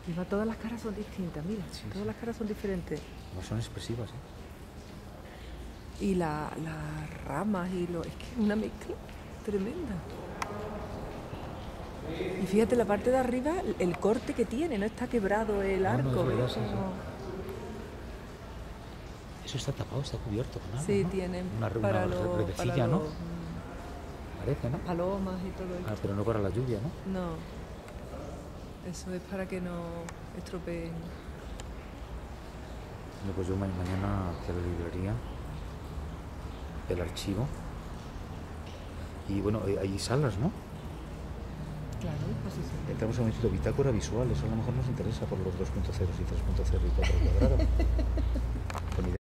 Y va, todas las caras son distintas, mira, Sí, todas sí. las caras son diferentes. No son expresivas, ¿eh? Y las ramas y lo... Es que es una mezcla tremenda. Y fíjate, la parte de arriba, el corte que tiene, no está quebrado el No, arco, es verdad, ¿ves? sí, sí. Eso está tapado, está cubierto con algo, Sí, ¿no? tienen Una para los redecilla, ¿no? Parece, ¿no? palomas y todo Ah, esto. pero no para la lluvia, ¿no? No, eso es para que no estropeen. Bueno, pues yo mañana hacia la librería, el archivo. Y bueno, hay salas, ¿no? Claro, pues eso. Entramos a un instituto bitácora visual, eso a lo mejor nos interesa por los 2.0 y 3.0 y 4 al cuadrado. Con